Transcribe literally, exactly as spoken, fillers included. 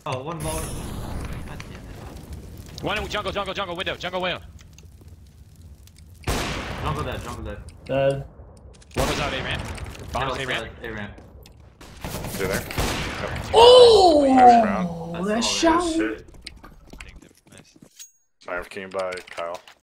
Oh, one lower. God damn it. One in jungle, jungle, jungle, window, jungle window. Jungle dead, jungle dead. Dead. One was out A ramp. Bomb was A A ramp. ramp. They're there. Yep. Oh! Nice round. That That's shot. Shit. Nice. Knife came by Kyle.